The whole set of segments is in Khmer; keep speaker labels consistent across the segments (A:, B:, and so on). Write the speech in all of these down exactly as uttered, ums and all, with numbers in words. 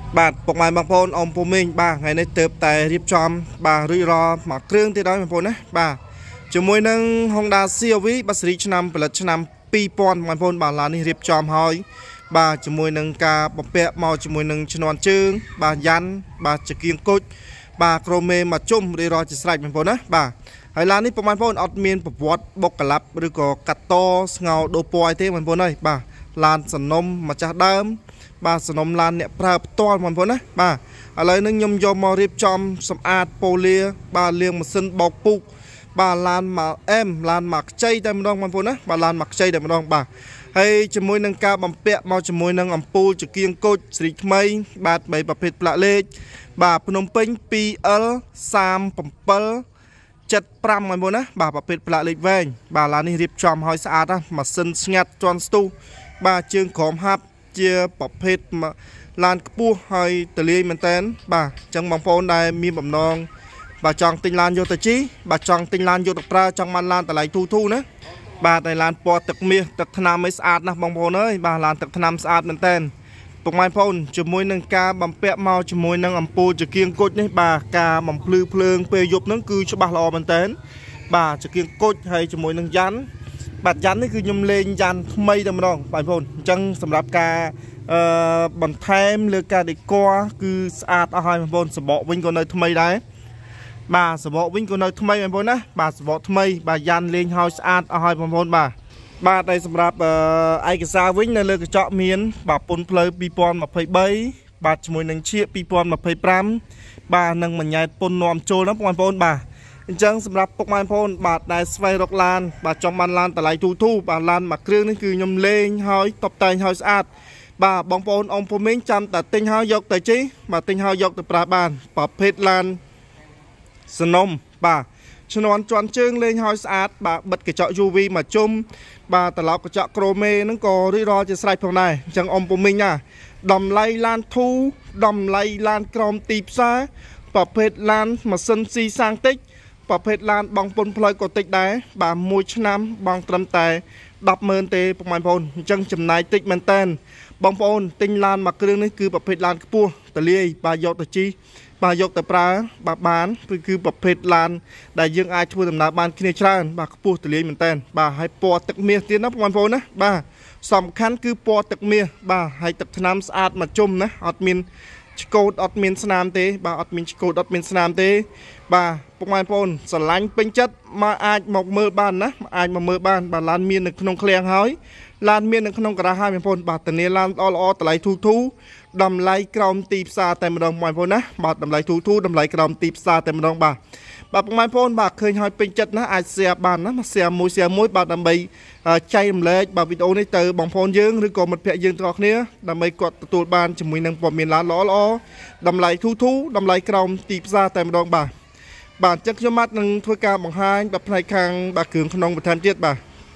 A: បាទពុកម៉ែបងប្អូនអ៊ំពូមីងបាទថ្ងៃនេះទើបតែរៀបចំបាទរួចរាល់មកគ្រឿងទៀតហើយបងប្អូនណាបាទជាមួយនឹង Honda ซี អារ វី បាទស៊េរីឆ្នាំផលិតឆ្នាំពីរពាន់បងប្អូនបាទឡាននេះរៀបចំហើយបាទជាមួយនឹងការបំពាក់មកជាមួយនឹងឈ្នាន់ជើងបាទយ៉ាន់បាទចង្គៀងគុជបាទក្រូមេមកជុំរួចរាល់ជាស្រេចបងប្អូនណាបាទហើយឡាននេះពុកម៉ែបងប្អូនអត់មានប្រវត្តិបុកកលាប់ឬក៏កាត់តស្ងោដូរពណ៌ទេបងប្អូនអើយបាទឡានសំណុំម្ចាស់ដើមបាទសំណុំឡានអ្នកប្រើផ្ទាល់បងប្អូនណាបាទឥឡូវនេះខ្ញុំយកមករៀបចំសម្អាតប៉ូលាបាទលាងម៉ាស៊ីនបោកពុកបាទឡានមកអែមឡានមកខ្ចីតែម្ដងបងប្អូនណាបាទឡានមកខ្ចីតែម្ដងបាទហើយជាមួយនឹងការបំពាក់មកជាមួយនឹងអំពូលចង្គៀងគុជស្រីថ្មីបាទបីប្រភេទផ្លាកលេខបាទភ្នំពេញ ពីរអិល សាមសិបเจ็ด เจ็ดสิบห้าបងប្អូនណាបាទប្រភេទផ្លាកលេខវែងបាទឡាននេះរៀបចំឲ្យស្អាតណាម៉ាស៊ីនស្ងាត់ជាន់ស្ទុះបាទជើងក្រោមហាប់ជាប្រភេទឡានខ្ពស់ហើយទលាយមែនតើបាទអញ្ចឹងបងប្អូនដែលមានបំណងបាទចង់ទិញឡានយកទៅជីបាទចង់ទិញឡានយកទៅប្រើចង់បានឡានតម្លៃធូរធូរណាបាទហើយឡានពណ៌ទឹកមាសទឹកថ្នាំឲ្យស្អាតណាស់បងប្អូនអើយបាទឡានទឹកថ្នាំស្អាតមែនតើពុកម៉ែបងប្អូនជាមួយនឹងការបំពាក់មកជាមួយនឹងអំពូលចង្គៀងគុជនេះបាទការបំភ្លឺភ្លើងពេលយប់ហ្នឹងគឺច្បាស់ល្អមែនតើបាទចង្គៀងគុជហើយជាមួយនឹងយ៉ាន់បាទយ៉ាន់នេះគឺខ្ញុំលេងយ៉ាន់ថ្មីតែម្ដងបងប្អូនអញ្ចឹងសម្រាប់ការអឺបន្ថែមលើការដេក័រគឺស្អាតអស់ហើយបងប្អូនសបកវិញក៏នៅថ្មីដែរបាទសបកវិញក៏នៅថ្មីបងប្អូនណាបាទសបកថ្មីបាទយ៉ាន់លេងហើយស្អាតអស់ហើយបងប្អូនបាទបាទហើយសម្រាប់ឯកសារវិញនៅលើកញ្ចក់មានបាទពន្ធផ្លូវពីរពាន់ម្ភៃបីបាទជាមួយនឹងឈៀកពីរពាន់ម្ភៃប្រាំបាទនិងមញ្ញែតពន្ធនាំចូលណាបងប្អូនបាទអញ្ចឹងសម្រាប់ពុកម៉ែបងប្អូនបាទដែលស្វែងរកឡានបាទចង់បានឡានតម្លៃទូទូបាទឡានមួយគ្រឿងនេះគឺខ្ញុំលេងហើយតុបតែងហើយស្អាតបាទបងប្អូនអ៊ំពូមីងចាំតែទិញហើយយកទៅជិះបាទទិញហើយយកទៅប្រើបានប្រភេទឡានសនំបាទឈ្នាន់ជន់ជើងលេងហើយស្អាតបាទបិទកញ្ចក់ យូ វី មកជុំបាទត្រឡប់កញ្ចក់ក្រូមេហ្នឹងក៏រីរាល់ជាស្រេចផងដែរអញ្ចឹងអ៊ំពូមីងណាតម្លៃឡានធូតម្លៃឡានក្រោមទីផ្សារប្រភេទឡានម៉ាស៊ីនស៊ីសាំងតិចប្រភេទឡានបងពុនផ្លូវក៏តិចដែរបាទមួយឆ្នាំបងត្រឹមតែដប់ម៉ឺនទេបងប្អូនអញ្ចឹងចំណាយតិចមែនតើបងប្អូនទិញឡានមួយគ្រឿងនេះគឺប្រភេទឡានខ្ពស់តលាយបាទយកទៅជីបាទយកទៅប្រើបាទបានគឺគឺប្រភេទឡានដែលយើងអាចធ្វើដំណើរបានគ្នាច្រើនបាទខ្ពស់តលាយមែនតើបាទហើយពណ៌ទឹកមាសទៀតណាបងប្អូនណាបាទសំខាន់គឺពណ៌ទឹកមាសបាទហើយទឹកថ្នាំស្អាតមកជុំណាអត់មានឆ្កូតអត់មានស្នាមទេបាទអត់មានឆ្កូតអត់មានស្នាមទេបាទពុកម៉ែបងប្អូនស្រឡាញ់ពេញចិត្តមកអាចមកមើលបានណាអាចមកមើលបានបាទឡានមាននៅក្នុងឃ្លាំងហើយឡានមាននៅក្នុងការ៉ាហើយបងប្អូនបាទធានាឡានល្អល្អតម្លៃធូរធូរតម្លៃក្រោមទីផ្សារតែម្ដងបងប្អូនណាបាទតម្លៃធូរធូរតម្លៃក្រោមទីផ្សារតែម្ដងបាទបាទពុកម៉ែបងប្អូនបាទឃើញហើយពេញចិត្តណាអាច share បានណា share មួយ share មួយបាទដើម្បីចែករំលែកបាទវីដេអូនេះទៅបងប្អូនយើងឬក៏មិត្តភ័ក្តិយើងទាំងអស់គ្នាដើម្បីគាត់ទទួលបានជាមួយនឹងព័ត៌មានឡានល្អល្អតម្លៃធូរធូរតម្លៃក្រោមទីផ្សារតែម្ដងបាទបាទអញ្ចឹងខ្ញុំបាទនឹងធ្វើការបង្ហាញបាទផ្នែកខាងបាទគ្រឿងក្នុងបន្ថែមទៀតបាទ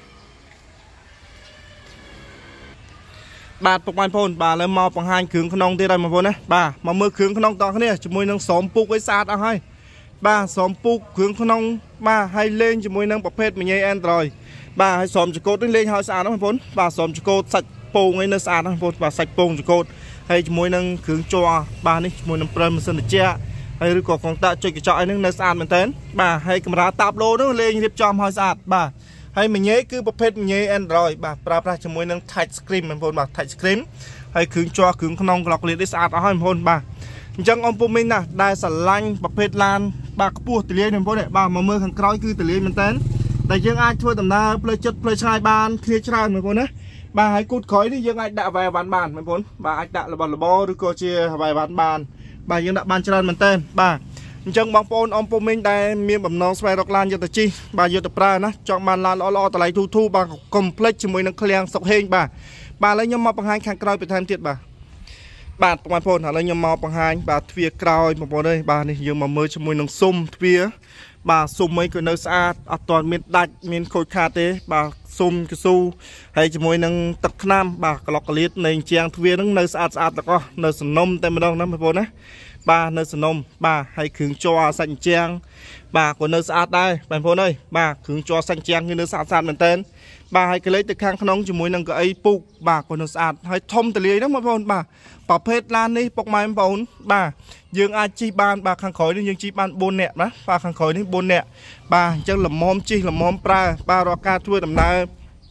A: បាទពុកម៉ែបងប្អូនបាទឥឡូវមកបង្ហាញគ្រឿងក្នុងទៀតហើយបងប្អូនណាបាទមកមើលគ្រឿងក្នុងតោះគ្នាជាមួយនឹងស្រោមពុកឲ្យស្អាតអស់ហើយបាទស្រោមពុកគ្រឿងក្នុងបាទហើយលេងជាមួយនឹងប្រភេទមញ៉េ Android បាទហើយស្រោមចង្កូតនេះលេងឲ្យស្អាតណាបងប្អូនបាទស្រោមចង្កូតសាច់ពងឯនៅស្អាតណាបងប្អូនបាទសាច់ពងចង្កូតហើយជាមួយនឹងគ្រឿងជ័របាទនេះជាមួយនឹងព្រើម៉ាស៊ីនត្រជាក់ហើយឬក៏កងតាក់ចុចកញ្ចក់អីហ្នឹងនៅស្អាតមែនតើបាទហើយកាមេរ៉ាតាប់ឡូហ្នឹងលេងរៀបចំឲ្យស្អាតបាទហើយមញ៉េគឺប្រភេទមញ៉េ Android បាទប្រើប្រាស់ជាមួយនឹង Touch Screen បងប្អូនបាទ Touch Screen ហើយគ្រឿងជ័រគ្រឿងក្នុងក្លុកលេខនេះស្អាតអស់ហើយបងប្អូនបាទអញ្ចឹងអ៊ំពូមីងណាដែលស្រឡាញ់ប្រភេទឡានបាទខ្ពស់ទលាយបងប្អូនបាទមកមើលខាងក្រោយគឺទលាយមែនតើដែលយើងអាចធ្វើដំណើរផ្លូវចិត្តផ្លូវឆ្ងាយបានគ្នាច្រើនបងប្អូនណាបាទហើយគូតក្រោយនេះយើងអាចដាក់អ្វីវ៉ាន់បានបងប្អូនបាទអាចដាក់របស់របរឬក៏ជាអ្វីវ៉ាន់បានបាទយើងដាក់បានច្រើនមែនតើបាទអញ្ចឹងបងប្អូនអ៊ំពូមីងដែលមានបំណងស្វែងរកឡានយកទៅជិះបាទយកទៅប្រើណាចង់បានឡានល្អល្អតម្លៃធូរធូរបាទកុំភ្លេចជាមួយនឹងឃ្លាំងសុកហេងបាទបាទឥឡូវខ្ញុំមកបង្ហាញខាងក្រោយបន្ថែមទៀតបាទបាទបងប្អូនឥឡូវខ្ញុំមកបង្ហាញបាទទ្វារក្រោយបងប្អូនអើយបាទនេះយើងមកមើលជាមួយនឹងស៊ុំទ្វារបាទស៊ុំអីក៏នៅស្អាតអត់ទាន់មានដាច់មានខូចខាតទេបាទស៊ុំកស៊ូហើយជាមួយនឹងទឹកថ្នាំបាទក្លុកកលៀតនៃជាងទ្វារហ្នឹងនៅស្អាតស្អាតទាំងអស់នៅសំណុំតែម្ដងណាបងប្អូនណា ba nơi sân nôm ba hay khứng cho xanh trang ba của nơi sát đây bạn phố ơi ba khứng cho xanh trang như nơi sát sát mình tên ba hay cái lấy từ khang nông cho mùi năng cái ấy pu ba của nơi sát hay thông từ lý đó mọi người ba bảo phết lan đi bọc mai bốn ba dương ai chi ban ba khang khói đi dương chi ban bôn nẹt đó ba khang khói đi bôn nẹt ba chân làm mom chi làm mom pra ba rò ca thua đầm na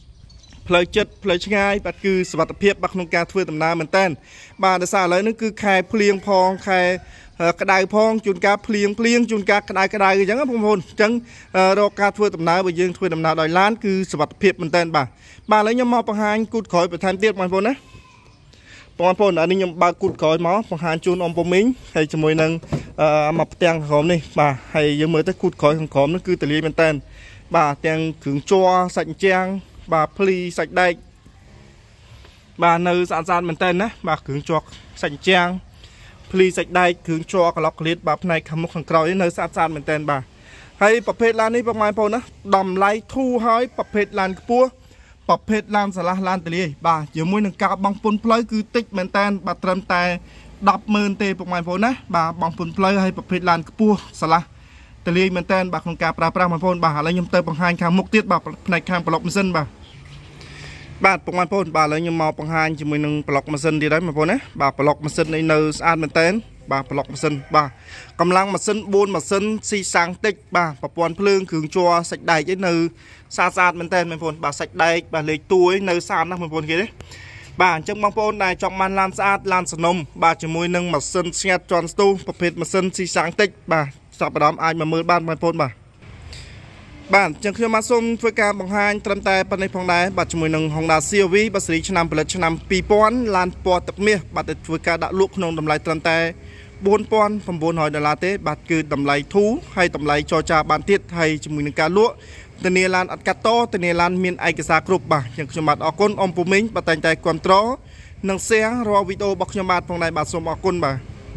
A: lời chất lời ngay bắt cứสวัสดิភាពបាក់ក្នុងការធ្វើដំណើរមែនតើបាទដោយសារឥឡូវនេះគឺខែភ្លៀងផងខែក្តៅផងជួនកាលភ្លៀងភ្លៀងជួនកាលក្តៅក្តៅអញ្ចឹងបងប្អូនអញ្ចឹងរកការធ្វើដំណើរបើយើងធ្វើដំណើរដោយឡានគឺសวัสดิភាពមែនតើបាទបាទឥឡូវខ្ញុំមកបង្ហាញគូតក្រោយបន្ថែមទៀតបងប្អូនណាបងប្អូនអានេះខ្ញុំបើកគូតក្រោយមកបង្ហាញជូនអ៊ំពូមីងហើយជាមួយនឹងមកផ្ទាំងក្រោមនេះបាទហើយយើងមើលទៅគូតក្រោយខាងក្រោមនោះគឺតលាយមែនតើបាទទាំងគ្រឿងជ័រសាច់ជាងបាទភ្លីសាច់ដែកបាទនៅស្អាតស្អាតមែនតើណាបាទគ្រឿងជ័រសាច់ជាងភ្លីសាច់ដែកគ្រឿងជ័រក្លុកក្លៀតបាទផ្នែកខាងមុខខាងក្រោយនៅស្អាតស្អាតមែនតើបាទហើយប្រភេទឡាននេះបងប្អូនណាតម្លៃធូរហើយប្រភេទឡានខ្ពស់ប្រភេទឡានសាឡាឡានតលាយបាទជាមួយនឹងការបង់ពន្ធផ្លូវគឺតិចមែនតើបាទត្រឹមតែដប់ម៉ឺនទេបងប្អូនណាបាទបង់ពន្ធផ្លូវហើយប្រភេទឡានខ្ពស់សាឡាតលាយមែនតើបាទក្នុងការប្រើប្រាស់បងប្អូនបាទឥឡូវខ្ញុំទៅបង្ហាញខាងមុខទៀតបាទផ្នែកខាងប្លុកម៉ាស៊ីនបាទបាទបងប្អូនបាទឥឡូវខ្ញុំមកបង្ហាញជាមួយនឹងប្លុកម៉ាស៊ីនទៀតហើយបងប្អូនណាបាទប្លុកម៉ាស៊ីននេះនៅស្អាតមែនតើបាទប្លុកម៉ាស៊ីនបាទកម្លាំងម៉ាស៊ីនបួនម៉ាស៊ីនស៊ីសាំងតិចបាទប្រព័ន្ធភ្លើងគ្រឿងជ័រសាច់ដែកឯនៅស្អាតស្អាតមែនតើបងប្អូនបាទសាច់ដែកបាទលេខតួឯនៅស្អាតណាស់បងប្អូនគេទេបាទអញ្ចឹងបងប្អូនដែលចង់បានឡានស្អាតឡានសនំបាទជាមួយនឹងម៉ាស៊ីនស្ងាត់ជាន់ស្ទុះប្រភេទម៉ាស៊ីនស៊ីសាំងតិចបាទចាប់អារម្មណ៍អាចមកមើលបានបងប្អូនបាទបាទអញ្ចឹងខ្ញុំមកសូមធ្វើការបង្ហាញត្រឹមតែប៉ុណ្ណេះផងដែរបាទជាមួយនឹង Honda ซี អារ វី បាទស៊េរីឆ្នាំផលិតឆ្នាំពីរពាន់ឡានពណ៌ទឹកមាសបាទដែលធ្វើការដាក់លក់ក្នុងតម្លៃត្រឹមតែបួនពាន់៩រយដុល្លារទេបាទគឺតម្លៃធូរហើយតម្លៃចរចាបានទៀតហើយជាមួយនឹងការលក់ធានាឡានអត់កាត់តធានាឡានមានឯកសារគ្រប់បាទអញ្ចឹងខ្ញុំបាទអរគុណអ៊ំពូមីងបាទតែងតែគ្រប់គ្រងនិង share រាល់វីដេអូរបស់ខ្ញុំបាទផងដែរបាទសូមអរគុណបាទ